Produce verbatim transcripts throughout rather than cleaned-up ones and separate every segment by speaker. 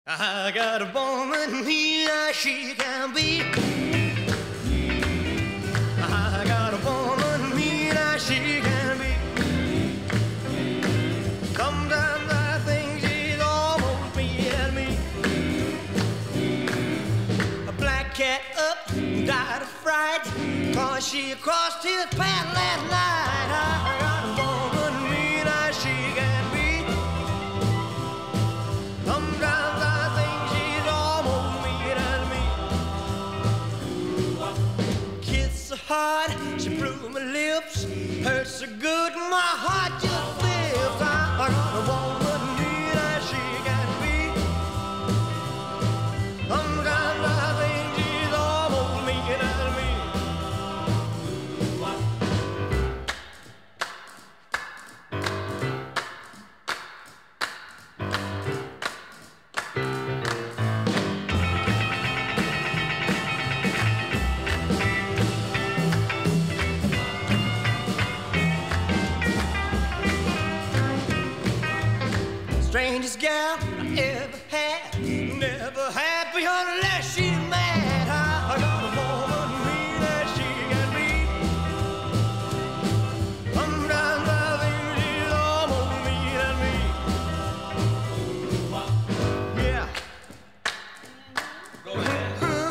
Speaker 1: I got a woman here, as she can be. I got a woman here, as she can be. Sometimes I think she's almost me and me. A black cat up, died of fright, 'cause she crossed his path last night. I got a woman here, as she can be. Sometimes I think she's almost mean as me. Kiss her hard, she blew my lips. Hurts so good, my heart just flips. I got a woman here, as she can be. Sometimes I think she's almost mean as me. Strangest gal I ever had, never had be unless she's mad. I got a woman mean as she can be. Sometimes I think she's almost mean as me. Yeah.
Speaker 2: Go ahead.
Speaker 1: Huh?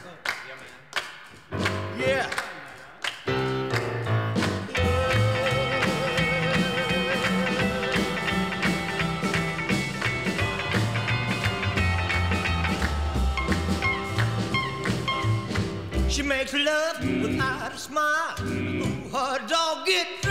Speaker 1: Yeah. She makes love without a smile. Ooh, her dog get